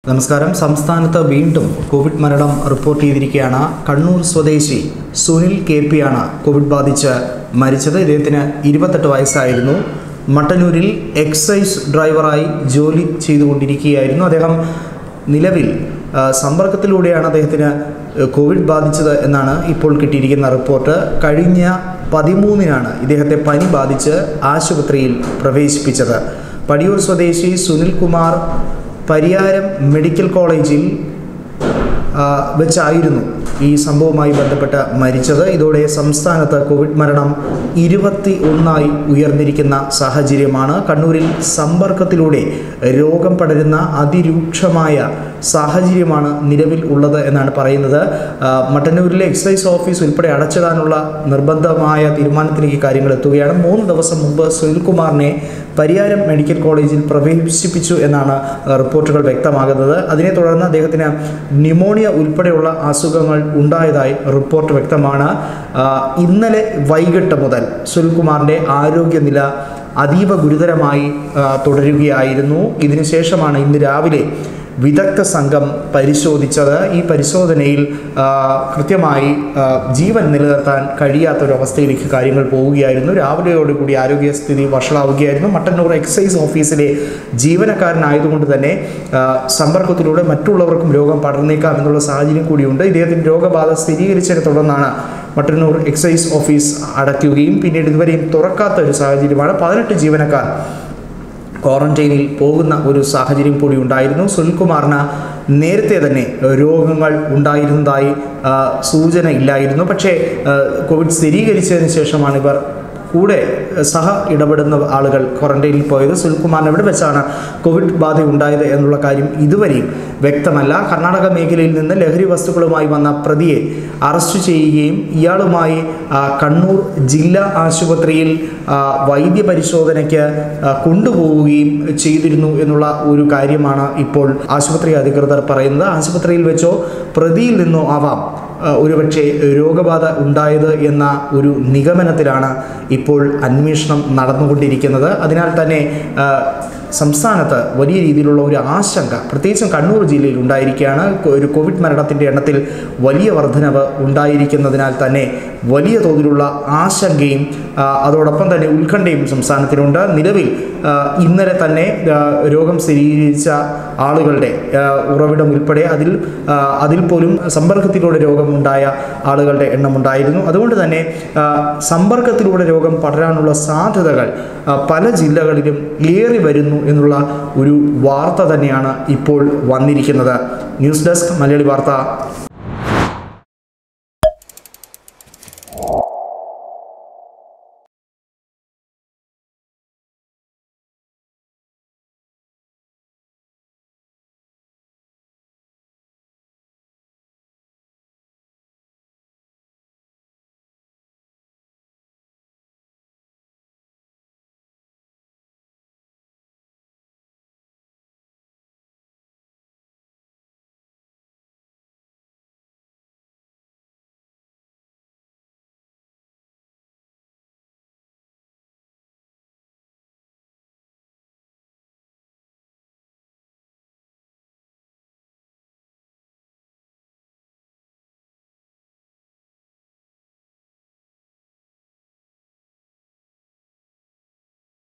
നമസ്കാരം. സംസ്ഥാനത്ത് വീണ്ടും കോവിഡ് മരണം റിപ്പോർട്ട് ചെയ്തിരിക്കുകയാണ്. കണ്ണൂർ സ്വദേശി സുനിൽ KP ആണ് കോവിഡ് ബാധിച്ച് മരിച്ചത്. ഇദ്ദേഹത്തിന് 28 വയസ്സായിരുന്നു. മട്ടന്നൂരിൽ എക്സൈസ് ഡ്രൈവറായി ജോലി ചെയ്തുകൊണ്ടിരിക്കുകയായിരുന്നു. അദ്ദേഹം നിലവിൽ സമ്പർക്കത്തിലൂടെയാണ് അദ്ദേഹത്തിന് കോവിഡ് ബാധിച്ചത് എന്നാണ് ഇപ്പോൾ കിട്ടിയിരിക്കുന്ന റിപ്പോർട്ട്. കഴിഞ്ഞ 13-നാണ് ഇദ്ദേഹത്തെ പനി ബാധിച്ച് ആശുപത്രിയിൽ പ്രവേശിപ്പിച്ചത്. പടിയൂർ സ്വദേശി സുനിൽ കുമാർ പരിയാരം മെഡിക്കൽ കോളേജിൽ വെച്ചായിരുന്നു ഈ സംഭവവുമായി ബന്ധപ്പെട്ട് മരിച്ചത്. ഇതോടെ സംസ്ഥാനത്ത് കോവിഡ് മരണം 21 ഉയർന്നിരിക്കുന്ന സാഹചര്യമാണ്. കണ്ണൂരിൽ സമ്പർക്കത്തിലൂടെ രോഗം പടരുന്ന അതിരൂക്ഷമായ സാഹചര്യമാണ് നിലവിൽ ഉള്ളത് എന്നാണ് പറയുന്നത്. മട്ടന്നൂരിലെ എക്സൈസ് ഓഫീസ് ഉൾപ്പെടെ അടച്ചിടാനുള്ള നിർബന്ധമായ തീരുമാനത്തിലേക്ക് കാര്യങ്ങൾ എത്തുകയാണ്. 3 ദിവസം മുമ്പ് സുനിൽകുമാറിനെ പരിയാരം മെഡിക്കൽ കോളേജിൽ പ്രവേശിപ്പിച്ചു എന്നാണ് റിപ്പോർട്ടുകൾ വ്യക്തമാകുന്നത്. അതിനെ തുടർന്ന് അദ്ദേഹത്തിന് ന്യൂമോണിയ ഉൾപ്പെടെയുള്ള അസുഖങ്ങൾ ഉണ്ടായതായി റിപ്പോർട്ട് വ്യക്തമാണ്. ഇന്നലെ വൈകിട്ട് മുതൽ സുനിൽകുമാറിൻ്റെ ആരോഗ്യനില അതീവ ഗുരുതരമായി തുടരുകയായിരുന്നു. ഇതിനുശേഷമാണ് ഇന്ന് രാവിലെ വിദഗ്ധ സംഘം പരിശോധിച്ചത്. ഈ പരിശോധനയിൽ കൃത്യമായി ജീവൻ നിലനിർത്താൻ കഴിയാത്തൊരവസ്ഥയിലേക്ക് കാര്യങ്ങൾ പോവുകയായിരുന്നു. രാവിലെയോടുകൂടി ആരോഗ്യസ്ഥിതി വഷളാവുകയായിരുന്നു. മട്ടന്നൂർ എക്സൈസ് ഓഫീസിലെ ജീവനക്കാരനായതുകൊണ്ട് തന്നെ സമ്പർക്കത്തിലൂടെ മറ്റുള്ളവർക്കും രോഗം പടർന്നേക്കാം എന്നുള്ള സാഹചര്യം കൂടിയുണ്ട്. ഇദ്ദേഹത്തിന് രോഗബാധ സ്ഥിരീകരിച്ചതിനെ തുടർന്നാണ് മട്ടന്നൂർ എക്സൈസ് ഓഫീസ് അടയ്ക്കുകയും പിന്നീട് ഇതുവരെയും തുറക്കാത്ത ഒരു സാഹചര്യമാണ്. 18 ജീവനക്കാർ ക്വാറന്റൈനിൽ പോകുന്ന ഒരു സാഹചര്യം കൂടി ഉണ്ടായിരുന്നു. സുനിൽകുമാറിന് നേരത്തെ തന്നെ രോഗങ്ങൾ ഉണ്ടായിരുന്നതായി സൂചന ഇല്ലായിരുന്നു. പക്ഷേ കോവിഡ് സ്ഥിരീകരിച്ചതിന് ശേഷമാണ് ഇവർ കൂടെ ഇടപെടുന്ന ആളുകൾ ക്വാറന്റൈനിൽ പോയത്. സുനിൽകുമാറിന് എവിടെ വെച്ചാണ് കോവിഡ് ബാധ ഉണ്ടായത് എന്നുള്ള കാര്യം ഇതുവരെയും വ്യക്തമല്ല. കർണാടക മേഖലയിൽ നിന്ന് ലഹരി വസ്തുക്കളുമായി വന്ന പ്രതിയെ അറസ്റ്റ് ചെയ്യുകയും ഇയാളുമായി കണ്ണൂർ ജില്ലാ ആശുപത്രിയിൽ വൈദ്യപരിശോധനയ്ക്ക് കൊണ്ടുപോവുകയും ചെയ്തിരുന്നു എന്നുള്ള ഒരു കാര്യമാണ് ഇപ്പോൾ ആശുപത്രി അധികൃതർ പറയുന്നത്. ആശുപത്രിയിൽ വെച്ചോ പ്രതിയിൽ നിന്നോ ആവാം ഒരുപക്ഷെ രോഗബാധ ഉണ്ടായത് എന്ന ഒരു നിഗമനത്തിലാണ് ഇപ്പോൾ അന്വേഷണം നടന്നുകൊണ്ടിരിക്കുന്നത്. അതിനാൽ തന്നെ സംസ്ഥാനത്ത് വലിയ രീതിയിലുള്ള ഒരു ആശങ്ക പ്രത്യേകിച്ചും കണ്ണൂർ ജില്ലയിൽ ഉണ്ടായിരിക്കുകയാണ്. ഒരു കോവിഡ് മരണത്തിൻ്റെ എണ്ണത്തിൽ വലിയ വർധനവ് ഉണ്ടായിരിക്കുന്നതിനാൽ തന്നെ വലിയ തോതിലുള്ള ആശങ്കയും അതോടൊപ്പം തന്നെ ഉത്കണ്ഠയും സംസ്ഥാനത്തിനുണ്ട്. നിലവിൽ ഇന്നലെ തന്നെ രോഗം സ്ഥിരീകരിച്ച ആളുകളുടെ ഉറവിടം ഉൾപ്പെടെ അതിൽ പോലും സമ്പർക്കത്തിലൂടെ രോഗമുണ്ടായ ആളുകളുടെ എണ്ണം ഉണ്ടായിരുന്നു. അതുകൊണ്ട് തന്നെ സമ്പർക്കത്തിലൂടെ രോഗം പടരാനുള്ള സാധ്യതകൾ പല ജില്ലകളിലും ഏറി വരുന്നു എന്നുള്ള ഒരു വാർത്ത തന്നെയാണ് ഇപ്പോൾ വന്നിരിക്കുന്നത്. ന്യൂസ് ഡെസ്ക് മലയാളി വാർത്ത.